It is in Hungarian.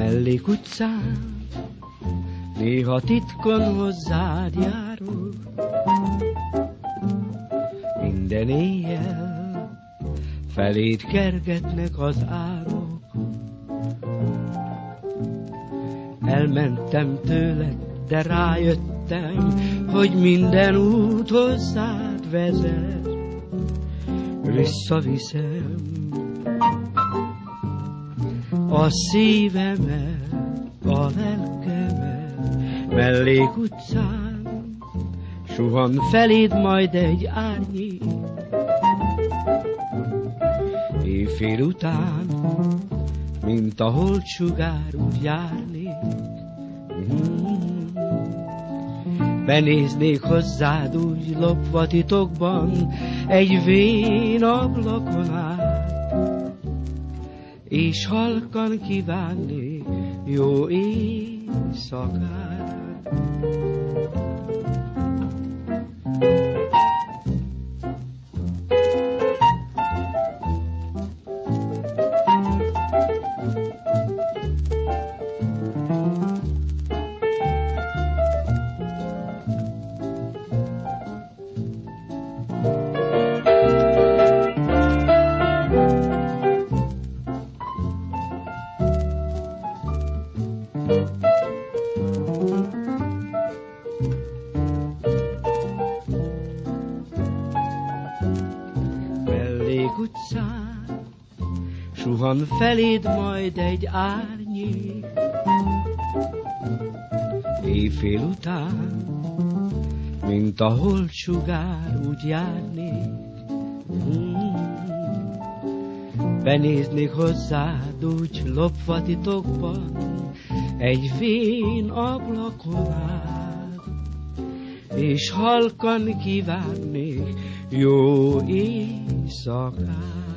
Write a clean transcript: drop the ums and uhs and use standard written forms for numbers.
Mellékutcán néha titkon hozzád járok, minden éjjel feléd kergetnek az árok. Elmentem tőled, de rájöttem, hogy minden út hozzád vezet. Visszaviszem a szívemet, a lelkemet, mellékutcán suhan feléd majd egy árnyék. Éjfél után, mint a holdsugár, úgy járnék. Benéznék hozzád úgy lopva titokban, egy vén ablakon át, és halkan kívánnék jó éjszakát. Mellékutcán suhan feléd majd egy árnyék. Éjfél után, mint a holdsugár, úgy járnék. Benéznék hozzád úgy lopva titokban, egy vén ablakon át, és halkan kívánnék jó éjszakát.